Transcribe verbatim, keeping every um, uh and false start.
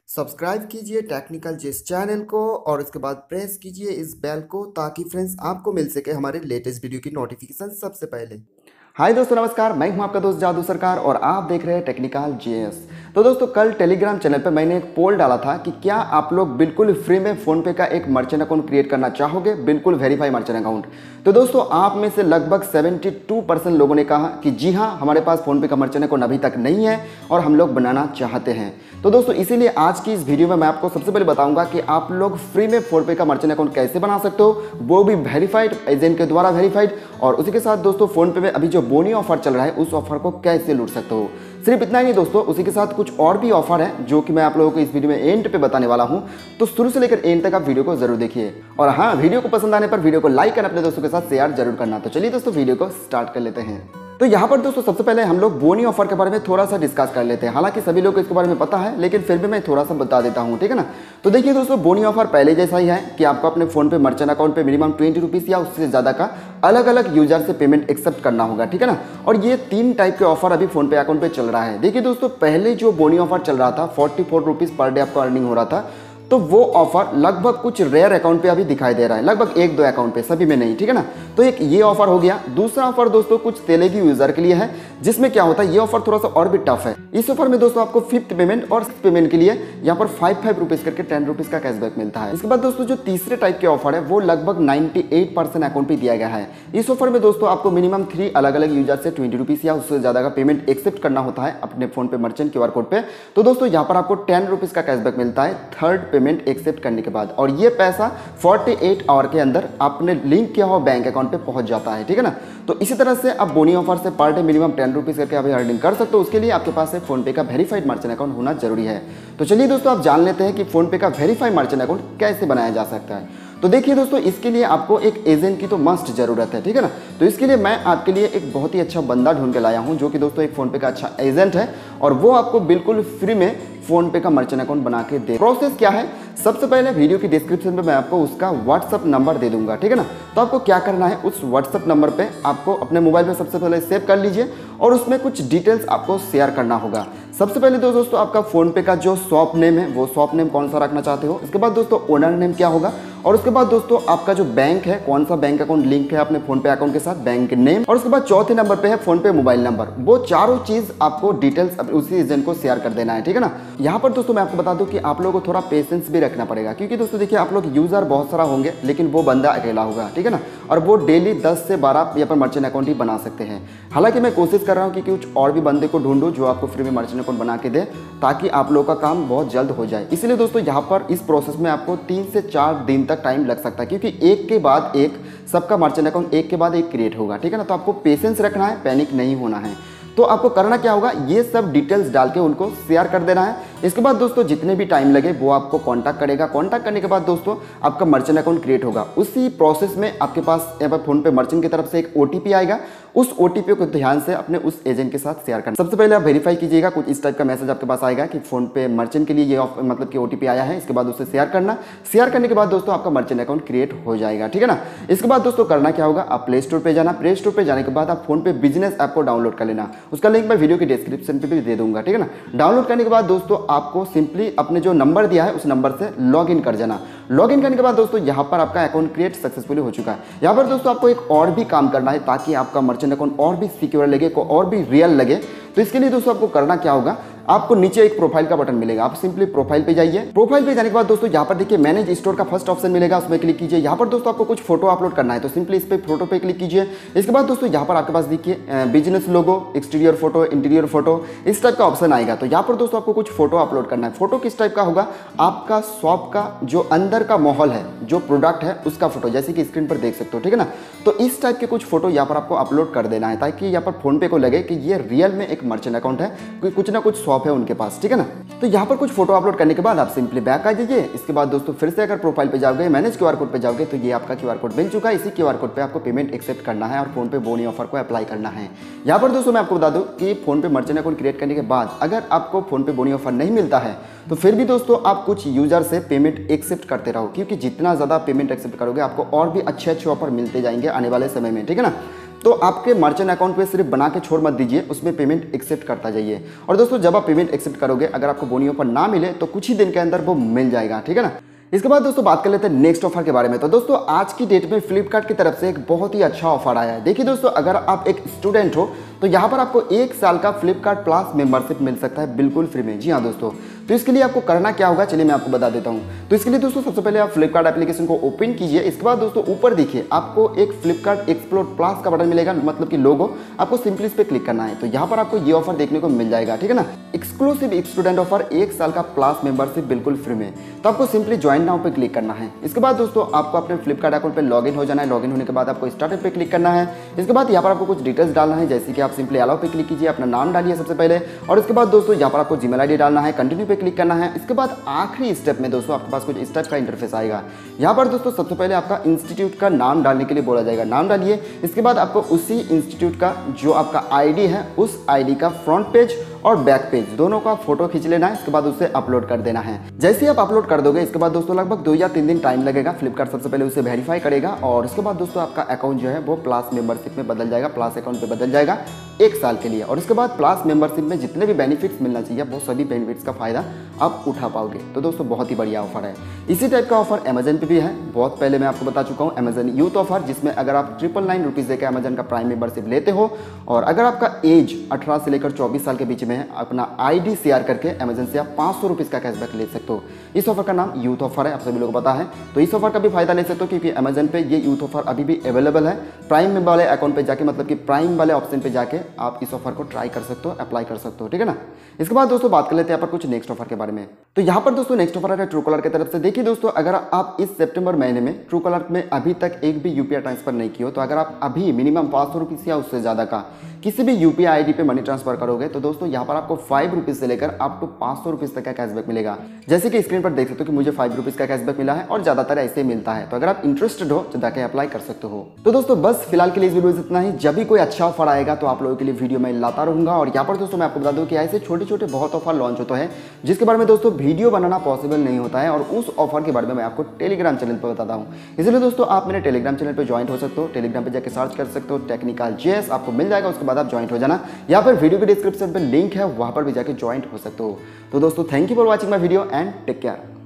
Subscribe कीजिए technical जिस channel को और उसके बाद प्रेस कीजिए इस बेल को ताकि फ्रेंड्स आपको मिल सके हमारे लेटेस्ट वीडियो की नोटिफिकेशन सबसे पहले। हाय दोस्तों, नमस्कार। मैं हूं आपका दोस्त जादू सरकार और आप देख रहे हैं टेक्निकल जीएस। तो दोस्तों, कल टेलीग्राम चैनल पर मैंने एक पोल डाला था कि क्या आप लोग बिल्कुल फ्री में फोनपे का एक मर्चेंट अकाउंट क्रिएट करना चाहोगे, बिल्कुल वेरीफाई मर्चेंट अकाउंट। तो दोस्तों, आप में से लगभग बहत्तर परसेंट लोगों ने कहा कि जी हाँ, हमारे पास फोनपे का मर्चेंट अकाउंट अभी तक नहीं है और हम लोग बनाना चाहते हैं। तो दोस्तों, इसीलिए आज की इस वीडियो में मैं आपको सबसे पहले बताऊंगा कि आप लोग फ्री में फोनपे का मर्चेंट अकाउंट कैसे बना सकते हो, वो भी वेरीफाइड एजेंट के द्वारा वेरीफाइड। और उसी के साथ दोस्तों, फोनपे में अभी जो बोनी ऑफर चल रहा है उस ऑफर को कैसे लूट सकते हो। सिर्फ इतना ही नहीं दोस्तों, उसी के साथ कुछ और भी ऑफर है जो कि मैं आप लोगों को इस वीडियो में एंड पे बताने वाला हूं। तो शुरू से लेकर एंड तक आप वीडियो को जरूर देखिए और हाँ, वीडियो को पसंद आने पर वीडियो को लाइक करना, अपने दोस्तों के साथ शेयर जरूर करना। तो चलिए दोस्तों, वीडियो को स्टार्ट कर लेते हैं। तो यहाँ पर दोस्तों, सबसे पहले हम लोग बोनी ऑफर के बारे में थोड़ा सा डिस्कस कर लेते हैं। हालांकि सभी लोग को इसके बारे में पता है, लेकिन फिर भी मैं थोड़ा सा बता देता हूँ, ठीक है ना। तो देखिए दोस्तों, बोनी ऑफर पहले जैसा ही है कि आपको अपने फोन पे मर्चेंट अकाउंट पे मिनिमम ट्वेंटी रुपीज़ या उससे ज़्यादा का अलग अलग यूजर से पेमेंट एक्सेप्ट करना होगा, ठीक है ना। और ये तीन टाइप के ऑफर अभी फोन पे अकाउंट पे चल रहा है। देखिए दोस्तों, पहले जो बोनी ऑफर चल रहा था forty four rupees per day आपको अर्निंग हो रहा था, तो वो ऑफर लगभग कुछ रेयर अकाउंट पे अभी दिखाई दे रहा है, लगभग एक दो अकाउंट पे, सभी में नहीं, ठीक है ना। तो एक ये ऑफर हो गया। दूसरा ऑफर दोस्तों कुछ तेलेगु यूजर के लिए है, जिसमें क्या होता है, ये ऑफर थोड़ा सा और भी टफ है। इस ऑफर में दोस्तों आपको फिफ्थ पेमेंट और सिक्स पेमेंट के लिए यहाँ पर फाइव फाइव रुपीज करके टेन रुपीज का कैशबैक मिलता है। इसके बाद दोस्तों, जो तीसरे टाइप के ऑफर है वो लगभग नाइन्टी एट परसेंट अकाउंट पे दिया गया है। इस ऑफर में दोस्तों आपको मिनिमम थ्री अलग अलग यूजर से ट्वेंटी रुपीज या उससे ज्यादा का पेमेंट एक्सेप्ट करना होता है अपने PhonePe merchant QR code पे। तो दोस्तों, यहाँ पर आपको टेन रुपीज का कैशबैक मिलता है थर्ड पेमेंट एक्सेप्ट करने के बाद, और ये पैसा अड़तालीस आवर के अंदर आपने लिंक किया हुआ बैंक अकाउंट पे पहुंच जाता है, ठीक है ना। तो इसी तरह से आप बोनी ऑफर से per day minimum ten rupees करके आप अर्निंग कर सकते हो। उसके लिए आपके पास फोन पे का वेरीफाइड मर्चेंट अकाउंट होना जरूरी है। तो चलिए दोस्तों, आप जान लेते हैं कि फोन पे का वेरीफाइड मर्चेंट अकाउंट कैसे बनाया जा सकता है। तो देखिए दोस्तों, इसके लिए आपको एक एजेंट की तो मस्ट जरूरत है, ठीक है ना। तो इसके लिए मैं आपके लिए एक बहुत ही अच्छा बंदा ढूंढ के लाया हूं, जो कि दोस्तों एक फोन पे का अच्छा एजेंट है और वो आपको बिल्कुल फ्री में फोन पे का मर्चेंट अकाउंट बना के दे। प्रोसेस क्या है, सबसे पहले वीडियो की डिस्क्रिप्शन में मैं आपको उसका व्हाट्सअप नंबर दे दूंगा, ठीक है ना। तो आपको क्या करना है, उस व्हाट्सअप नंबर पे आपको अपने मोबाइल में सबसे पहले सेव कर लीजिए और उसमें कुछ डिटेल्स आपको शेयर करना होगा। सबसे पहले तो दोस्तों, आपका फोन पे का जो शॉप नेम है वो शॉप नेम कौन सा रखना चाहते हो। इसके बाद दोस्तों, ओनर नेम क्या होगा, और उसके बाद दोस्तों आपका जो बैंक है, कौन सा बैंक अकाउंट लिंक है अपने फोन पे अकाउंट के साथ, बैंक नेम। और उसके बाद चौथे नंबर पे है फोन पे मोबाइल नंबर। वो चारों चीज आपको डिटेल्स उसी एजेंट को शेयर कर देना है, ठीक है ना। यहाँ पर दोस्तों मैं आपको बता दूं कि आप लोगों को थोड़ा पेशेंस भी रखना पड़ेगा, क्योंकि दोस्तों देखिए, आप लोग यूजर बहुत सारा होंगे लेकिन वो बंदा अकेला होगा, ठीक है ना। और वो डेली दस से बारह यहाँ पर मर्चेंट अकाउंट ही बना सकते हैं। हालांकि मैं कोशिश कर रहा हूँ कि कुछ और भी बंदे को ढूंढूं जो आपको फ्री में मर्चेंट अकाउंट बना के दे, ताकि आप लोगों का काम बहुत जल्द हो जाए। इसलिए दोस्तों, यहाँ पर इस प्रोसेस में आपको तीन से चार दिन तक टाइम लग सकता है, क्योंकि एक के बाद एक सबका मर्चेंट अकाउंट एक के बाद एक क्रिएट होगा, ठीक है ना। तो आपको पेशेंस रखना है, पैनिक नहीं होना है। तो आपको करना क्या होगा, ये सब डिटेल्स डाल के उनको शेयर कर देना है। इसके बाद दोस्तों, जितने भी टाइम लगे वो आपको कांटेक्ट करेगा। कांटेक्ट करने के बाद दोस्तों आपका मर्चेंट अकाउंट क्रिएट होगा। उसी प्रोसेस में आपके पास यहाँ पर फोन पे मर्चेंट की तरफ से एक ओटीपी आएगा। उस ओटीपी को ध्यान से अपने उस एजेंट के साथ शेयर करना। सबसे पहले आप वेरीफाई कीजिएगा, कुछ इस टाइप का मैसेज आपके पास आएगा कि फोन पे मर्चेंट के लिए ये मतलब कि ओटीपी आया है। इसके बाद उसे शेयर करना। शेयर करने के बाद दोस्तों आपका मर्चेंट अकाउंट क्रिएट हो जाएगा, ठीक है ना। इसके बाद दोस्तों करना क्या होगा, आप प्ले स्टोर पे जाना। प्ले स्टोर पे जाने के बाद आप फोन पे बिजनेस ऐप को डाउनलोड कर लेना। उसका लिंक मैं वीडियो की डिस्क्रिप्शन पे भी दे दूंगा, ठीक है ना। डाउनलोड करने के बाद दोस्तों आपको सिंपली अपने जो नंबर दिया है उस नंबर से लॉग इन कर जाना। लॉग इन करने के बाद दोस्तों यहाँ पर आपका अकाउंट क्रिएट सक्सेसफुली हो चुका है। यहाँ पर दोस्तों आपको एक और भी काम करना है, ताकि आपका मर्चेंट अकाउंट और भी सिक्योर लगे, को और भी रियल लगे। तो इसके लिए दोस्तों आपको करना क्या होगा, आपको नीचे एक प्रोफाइल का बटन मिलेगा। आप सिंपली प्रोफाइल पे जाइए। प्रोफाइल पे जाने के बाद दोस्तों यहाँ पर देखिए मैनेज स्टोर का फर्स्ट ऑप्शन मिलेगा, उसमें क्लिक कीजिए। यहाँ पर दोस्तों आपको कुछ फोटो अपलोड करना है, तो सिंपली इस पे फोटो पे क्लिक कीजिए। इसके बाद दोस्तों यहाँ पर आपके पास देखिए business logo, exterior photo, interior photo, इस टाइप का ऑप्शन आएगा। तो यहाँ पर दोस्तों आपको कुछ फोटो अपलोड करना है। फोटो किस टाइप का होगा, आपका शॉप का जो अंदर का माहौल है, जो प्रोडक्ट है उसका फोटो, जैसे कि स्क्रीन पर देख सकते हो, ठीक है ना। तो इस टाइप के कुछ फोटो यहाँ पर आपको अपलोड कर देना है, ताकि यहाँ पर फोन पे को लगे कि ये रियल में एक मर्चेंट अकाउंट है, कुछ ना कुछ शॉप है उनके पास, ठीक है ना। तो यहाँ पर कुछ फोटो अपलोड करने के बाद आप सिंपली बैक आ जाइए। इसके बाद दोस्तों फिर से अगर प्रोफाइल पे जाओगे, मैनेज क्यूआर कोड पे जाओगे, तो ये आपका क्यूआर कोड बन चुका है। इसी क्यूआर कोड पे आपको पेमेंट एक्सेप्ट करना है और फोन पे बोनी ऑफर को अप्लाई करना है। यहाँ पर दोस्तों मैं आपको बता दूं कि फोन पे मर्चेंट अकाउंट क्रिएट करने के बाद अगर आपको फोन पे बोनी ऑफर नहीं मिलता है, तो फिर भी दोस्तों आप कुछ यूजर से पेमेंट एक्सेप्ट करते रहो, क्योंकि जितना ज़्यादा पेमेंट एक्सेप्ट करोगे आपको और भी अच्छे अच्छे ऑफर मिलते जाएंगे आने वाले समय में, ठीक है ना। तो आपके मर्चेंट अकाउंट पे सिर्फ बना के छोड़ मत दीजिए, उसमें पेमेंट एक्सेप्ट करता जाइए। और दोस्तों जब आप पेमेंट एक्सेप्ट करोगे, अगर आपको बोनी ऑफर ना मिले तो कुछ ही दिन के अंदर वो मिल जाएगा, ठीक है ना। इसके बाद दोस्तों बात कर लेते हैं नेक्स्ट ऑफर के बारे में। तो दोस्तों आज की डेट में फ्लिपकार्ट की तरफ से एक बहुत ही अच्छा ऑफर आया है। देखिए दोस्तों, अगर आप एक स्टूडेंट हो तो यहाँ पर आपको एक साल का फ्लिपकार्ट प्लस मेंबरशिप मिल सकता है बिल्कुल फ्री में। जी हाँ दोस्तों, तो इसके लिए आपको करना क्या होगा, चलिए मैं आपको बता देता हूँ। तो इसके लिए दोस्तों सबसे पहले आप फ्लिपकार्ट एप्लीकेशन को ओपन कीजिए। इसके बाद दोस्तों ऊपर देखिए आपको एक फ्लिपकार्ट एक्सप्लोर प्लस का बटन मिलेगा, मतलब कि लोगो, आपको सिंपली इस पर क्लिक करना है। तो यहाँ पर आपको ये ऑफर देखने को मिल जाएगा, ठीक है ना। एक्सक्लूसिव स्टूडेंट ऑफर, एक साल का प्लस मेंबरशिप बिल्कुल फ्री में। तो आपको सिंपली ज्वाइन नाउ पे क्लिक करना है। इसके बाद दोस्तों आपको अपने फ्लिपकार्ट अकाउंट पे लॉगिन हो जाना है। लॉगिन होने के बाद आपको स्टार्ट पे क्लिक करना है। इसके बाद यहाँ पर आपको कुछ डिटेल्स डालना है, जैसे कि आप सिंपली अलाउ पे क्लिक कीजिए, अपना नाम डालिए सबसे पहले, और इसके बाद दोस्तों यहाँ पर आपको जीमेल आईडी डालना है, कंटिन्यू पे क्लिक करना है। इसके बाद आखिरी स्टेप में दोस्तों आपके पास कुछ इस टाइप का इंटरफेस आएगा। यहाँ पर दोस्तों सबसे पहले आपका इंस्टीट्यूट का नाम डालने के लिए बोला जाएगा, नाम डालिए। इसके बाद आपको उसी इंस्टीट्यूट का जो आपका आईडी है, उस आईडी का फ्रंट पेज और बैक पेज दोनों का फोटो खींच लेना है। इसके बाद उसे अपलोड कर देना है। जैसे ही आप अपलोड कर दोगे, इसके बाद दोस्तों लगभग दो या तीन दिन टाइम लगेगा। फ्लिपकार्ट सबसे पहले उसे वेरीफाई करेगा और उसके बाद दोस्तों आपका अकाउंट जो है वो प्लस मेंबरशिप में बदल जाएगा, प्लस अकाउंट पे बदल जाएगा एक साल के लिए। और इसके बाद प्लस मेंबरशिप में जितने भी बेनिफिट्स मिलना चाहिए वो सभी बेनिफिट्स का फायदा आप उठा पाओगे। तो दोस्तों बहुत ही बढ़िया ऑफर है। इसी टाइप का ऑफर अमेजन पे भी है। बहुत पहले मैं आपको बता चुका हूँ अमेजन यूथ ऑफर, जिसमें अगर आप ट्रिपल नाइन रुपीज़ देकर अमेजन का प्राइम मेंबरशिप लेते हो और अगर आपका एज अठारह से लेकर चौबीस साल के बीच में है, अपना आईडी शेयर करके अमेजन से आप पाँच सौ रुपीज़ का कैशबैक ले सकते हो। इस ऑफर का नाम यूथ ऑफर है, आप सभी लोगों को पता है। तो इस ऑफर का भी फायदा ले सकते हो, क्योंकि अमेजन पे ये यूथ ऑफर अभी भी अवेलेबल है। प्राइम में वाले अकाउंट पे जाके, मतलब कि प्राइम वाले ऑप्शन पे जाके आप इस ऑफर को ट्राई कर सकते हो, अप्लाई कर सकते हो, ठीक है ना। इसके बाद दोस्तों बात कर लेते हैं यहाँ पर कुछ नेक्स्ट ऑफर के बारे में। तो यहाँ पर दोस्तों नेक्स्ट ऑफर है ट्रू कलर की तरफ से। देखिए दोस्तों, अगर आप इस सितंबर महीने में ट्रू कलर में अभी तक एक भी यूपीआई ट्रांसफर नहीं किया हो, तो अगर आप अभी मिनिमम पाँच सौ रुपीज़ या उससे ज़्यादा का किसी भी यूपीआई आईडी पे मनी ट्रांसफर करोगे, तो दोस्तों यहाँ पर आपको फाइव रुपीज़ से लेकर अप टू पाँच सौ रुपीज़ तक का कैशबैक मिलेगा। जैसे कि स्क्रीन पर देख सकते हो कि मुझे फाइव रुपीज़ का कैशबैक मिला है और ज़्यादातर ऐसे ही मिलता है। तो अगर आप इंटरेस्टेड हो तो जाके अप्लाई कर सकते हो। तो दोस्तों बस फिलहाल के लिए इस वीडियो में इतना ही। जब भी कोई अच्छा ऑफर आएगा तो आप लोगों के लिए वीडियो मैं लाता रहूँगा। और यहाँ पर दोस्तों मैं आपको बता दूँ कि ऐसे छोटे छोटे बहुत ऑफर लॉन्च होते हैं जिसके बारे में दोस्तों वीडियो बनाना पॉसिबल नहीं होता है, और उस ऑफर के बारे में मैं आपको टेलीग्राम चैनल पर बताता हूँ। इसलिए दोस्तों आप मेरे टेलीग्राम चैनल पर ज्वाइन हो सकते हो। टेलीग्राम पर जाकर सर्च कर सकते हो टेक्निकल जेएस, आपको मिल जाएगा। उसके बाद आप ज्वाइन हो जाना, यहाँ पर वीडियो के डिस्क्रिप्शन पर लिंक है, वहाँ पर भी जाकर ज्वाइन हो सकते हो। तो दोस्तों thank you for watching my video and take care.